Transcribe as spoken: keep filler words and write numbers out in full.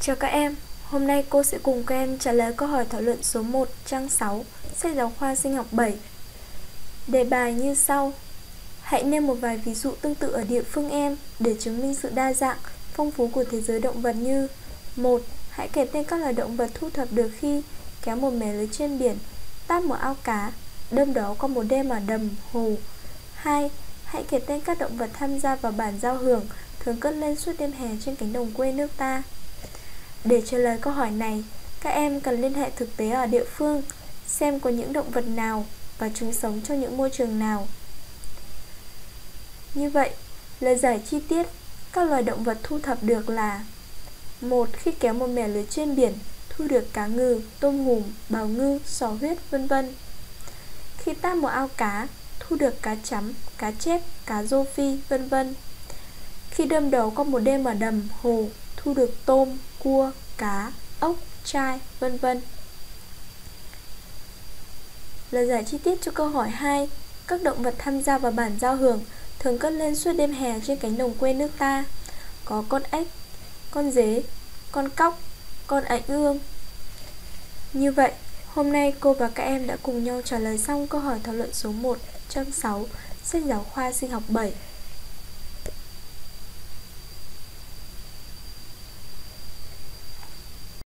Chào các em, hôm nay cô sẽ cùng các em trả lời câu hỏi thảo luận số một trang sáu, sách giáo khoa sinh học bảy. Đề bài như sau. Hãy nêu một vài ví dụ tương tự ở địa phương em để chứng minh sự đa dạng, phong phú của thế giới động vật như: một. Hãy kể tên các loài động vật thu thập được khi kéo một mẻ lưới trên biển, tát một ao cá, đơm đó qua một đêm ở đầm, hồ. Hai. Hãy kể tên các động vật tham gia vào bản giao hưởng thường cất lên suốt đêm hè trên cánh đồng quê nước ta. Để trả lời câu hỏi này, các em cần liên hệ thực tế ở địa phương, xem có những động vật nào và chúng sống trong những môi trường nào. Như vậy, lời giải chi tiết các loài động vật thu thập được là: một. Khi kéo một mẻ lưới trên biển, thu được cá ngừ, tôm hùm, bào ngư, sò huyết, vân vân. Khi tát một ao cá, thu được cá chấm, cá chép, cá rô phi, vân vân. Khi đơm đầu qua một đêm ở đầm, hồ, thu được tôm, cua, cá, ốc, trai, vân vân. Lời giải chi tiết cho câu hỏi hai. Các động vật tham gia vào bản giao hưởng thường cất lên suốt đêm hè trên cánh đồng quê nước ta có con ếch, con dế, con cóc, con ảnh ương. Như vậy, hôm nay cô và các em đã cùng nhau trả lời xong câu hỏi thảo luận số một trang sáu, sách giáo khoa sinh học bảy.